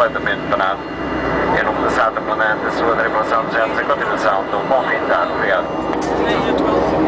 completamente parado. Em nome da SATA, planejando a sua tripulação, desejamos a continuação do bom fim de tarde. Obrigado.